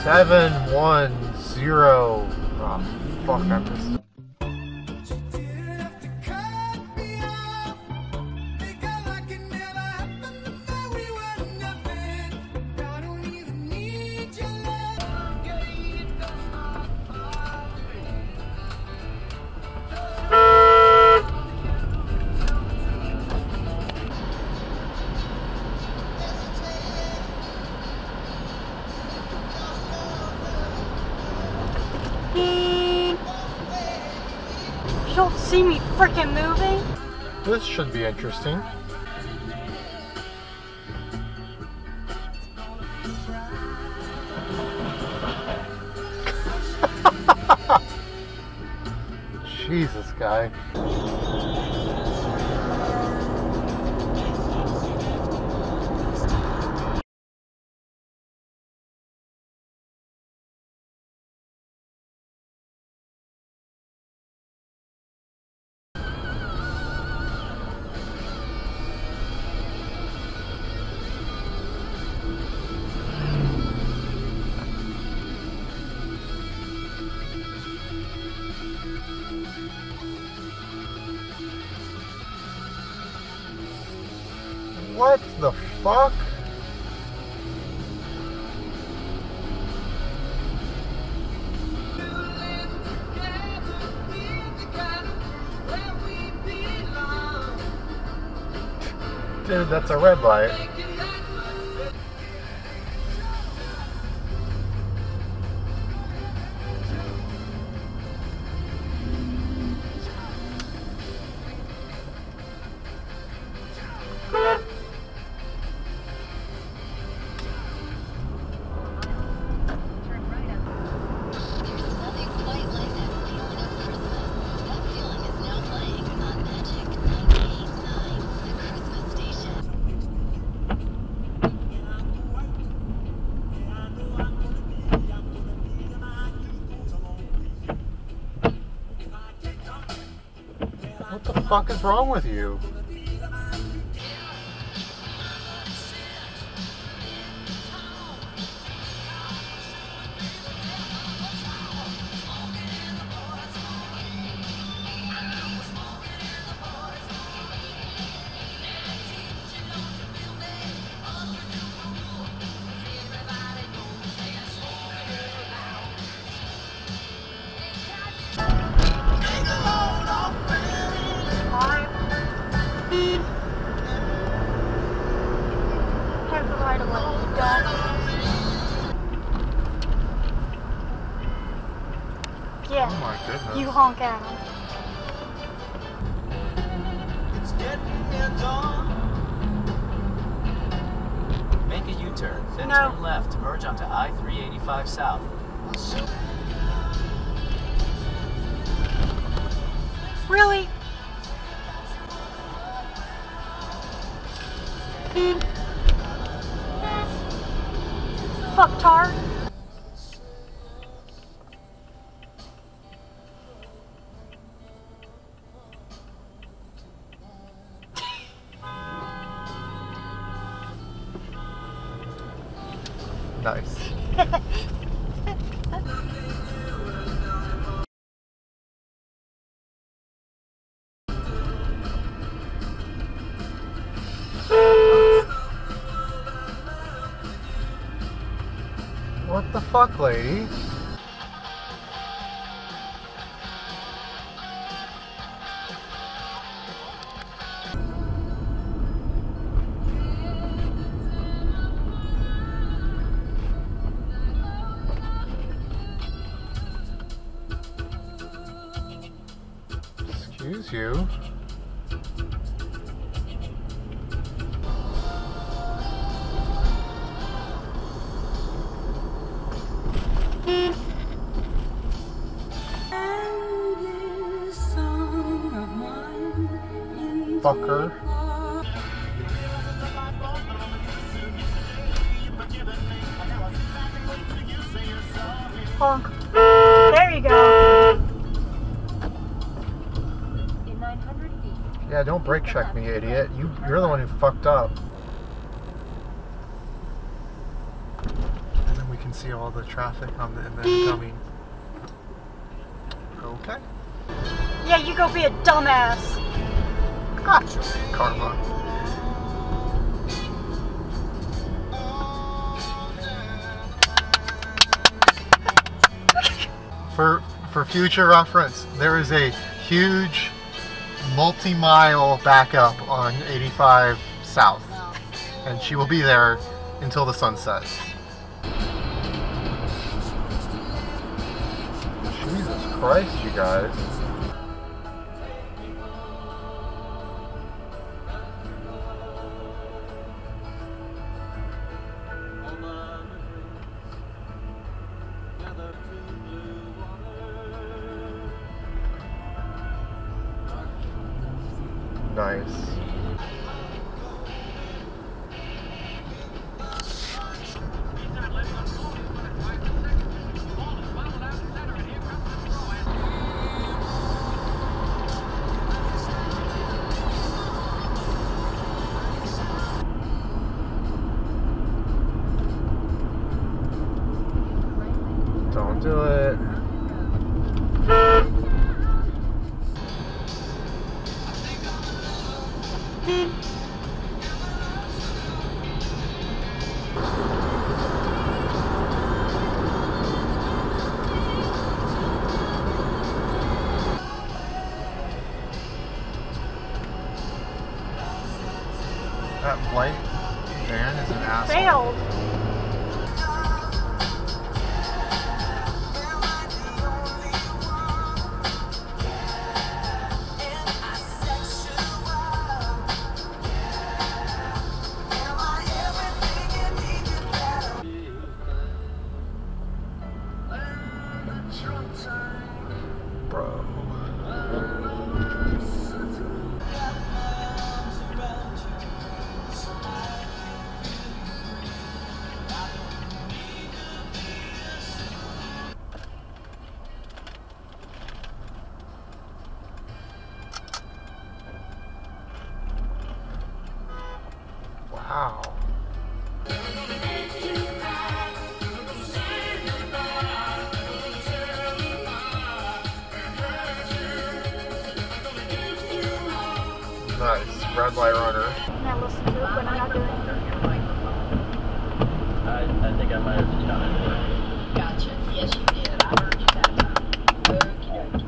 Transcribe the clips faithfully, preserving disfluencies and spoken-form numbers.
seven one zero. Oh, fuck, I missed. You don't see me freaking moving? This should be interesting. Jesus, guy. What the fuck? Dude, that's a red light. What the fuck is wrong with you? Have the right of way, you got it. Yeah. Oh my goodness. You honk at him. It's getting near dawn. Make a U-turn, then No. turn left to merge onto I three eighty-five South. Really? Fucktard. Nice. What the fuck, lady? Excuse you. Fucker. Honk. There you go. In nine hundred feet. Yeah, don't brake check me, idiot. You, you're the one who fucked up. And then we can see all the traffic on the, in the incoming. Okay. Yeah, you go be a dumbass. Gotcha. Karma. For for future reference, there is a huge multi-mile backup on eighty-five South, and she will be there until the sun sets. Jesus Christ, you guys. Nice. Don't do it. That white van is an asshole. Failed. Bro. Wow. Nice. Red light runner. And I listen to it when I'm not doing it. I, I think I might have just done it. Gotcha. Yes, you did. I heard you that time. Okay.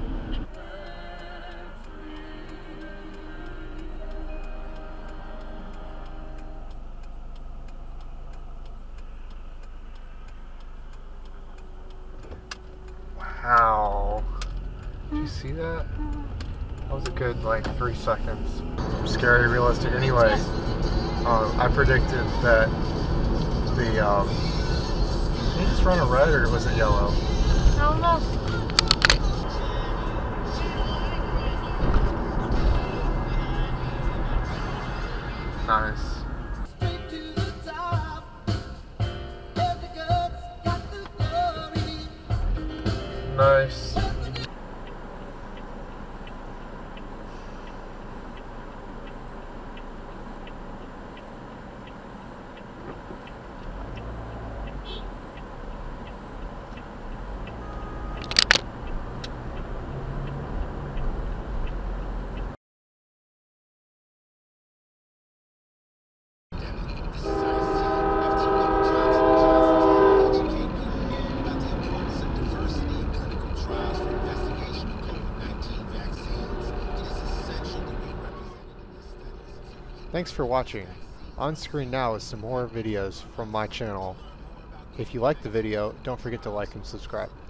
Wow. Did you see that? That was a good, like, three seconds. Scary realistic. Anyway, um, I predicted that the, um, did he just run a red or was it yellow? I don't know. Nice. Nice. Thanks for watching. On screen now is some more videos from my channel. If you like the video, don't forget to like and subscribe.